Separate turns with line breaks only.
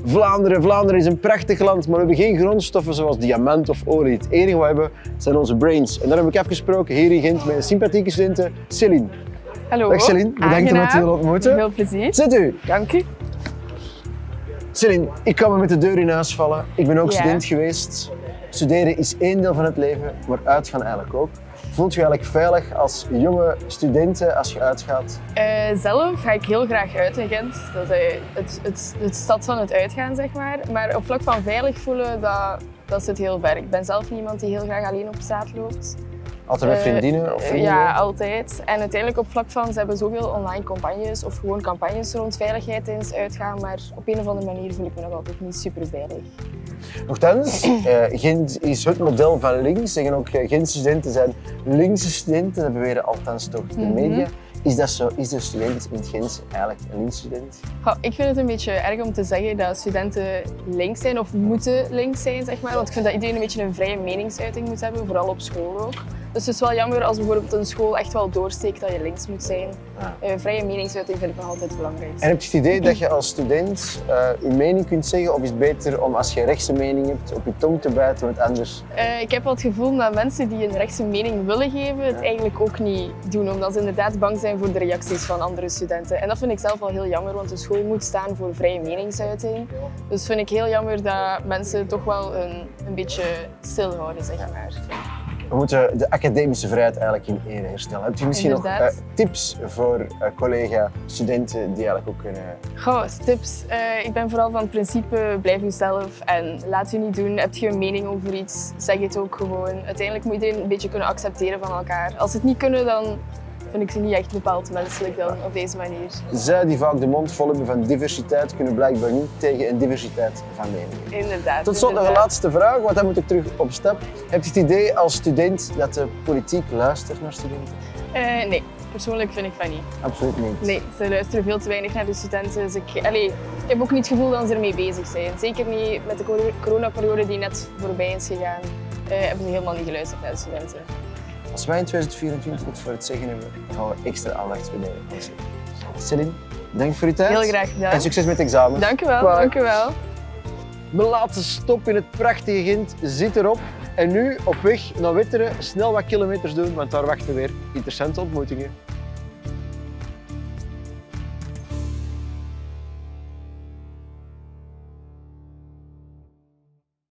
Vlaanderen is een prachtig land, maar we hebben geen grondstoffen zoals diamant of olie. Het enige wat we hebben zijn onze brains. En daar heb ik afgesproken hier in Gent met een sympathieke studente, Céline.
Hallo.
Dag Céline, bedankt om te willen ontmoeten.
Veel plezier.
Zit u.
Dank u.
Céline, ik kan me met de deur in huis vallen. Ik ben ook student geweest. Studeren is één deel van het leven, maar uitgaan eigenlijk ook. Voelt je eigenlijk veilig als jonge studenten als je uitgaat?
Zelf ga ik heel graag uit in Gent. Dat is het stad van het uitgaan, zeg maar. Maar op vlak van veilig voelen, dat zit heel ver. Ik ben zelf niet iemand die heel graag alleen op straat loopt.
Altijd met vriendinnen of vrienden?
Ja, altijd. En uiteindelijk op vlak van, ze hebben zoveel online campagnes of gewoon campagnes rond veiligheid tijdens uitgaan, maar op een of andere manier voel ik me nog altijd niet super veilig.
Nochtans, Gent is het model van links. Zeggen ook Gentse studenten zijn linkse studenten, dat beweren althans toch de media. Is dat zo? Is de student in het Gent eigenlijk een linksstudent?
Ik vind het een beetje erg om te zeggen dat studenten links zijn of moeten links zijn, zeg maar. Want ik vind dat iedereen een beetje een vrije meningsuiting moet hebben, vooral op school ook. Dus het is wel jammer als bijvoorbeeld een school echt wel doorsteekt dat je links moet zijn. Vrije meningsuiting vind ik nog altijd belangrijk.
En heb je het idee dat je als student je mening kunt zeggen, of is het beter om als je rechtse mening hebt op je tong te bijten met anders?
Ik heb wel het gevoel dat mensen die een rechtse mening willen geven, het eigenlijk ook niet doen, omdat ze inderdaad bang zijn voor de reacties van andere studenten. En dat vind ik zelf wel heel jammer, want de school moet staan voor vrije meningsuiting. Dus vind ik heel jammer dat mensen toch wel een beetje stilhouden, zeg maar.
We moeten de academische vrijheid eigenlijk in ere herstellen. Heb je misschien nog tips voor collega-studenten die eigenlijk ook kunnen...
Goh, tips. Ik ben vooral van het principe, blijf jezelf en laat je niet doen. Heb je een mening over iets, zeg het ook gewoon. Uiteindelijk moet iedereen een beetje kunnen accepteren van elkaar. Als ze het niet kunnen, dan vind ik ze niet echt bepaald menselijk dan op deze manier.
Zij die vaak de mond vol hebben van diversiteit, kunnen blijkbaar niet tegen een diversiteit van meningen.
Inderdaad.
Tot slot nog een laatste vraag, want dan moet ik terug op stap. Heb je het idee als student dat de politiek luistert naar studenten?
Nee, persoonlijk vind ik van niet.
Absoluut niet?
Nee, ze luisteren veel te weinig naar de studenten. Dus ik heb ook niet het gevoel dat ze ermee bezig zijn. Zeker niet met de coronaperiode die net voorbij is gegaan. Hebben ze helemaal niet geluisterd naar de studenten.
Als wij in 2024 het voor het zeggen hebben, gaan we extra aandacht spenderen. Céline, bedankt voor je tijd.
Heel graag gedaan.
En succes met het examen.
Dank u wel, dank u wel.
Mijn laatste stop in het prachtige Gent zit erop. En nu op weg naar Wetteren snel wat kilometers doen, want daar wachten weer interessante ontmoetingen.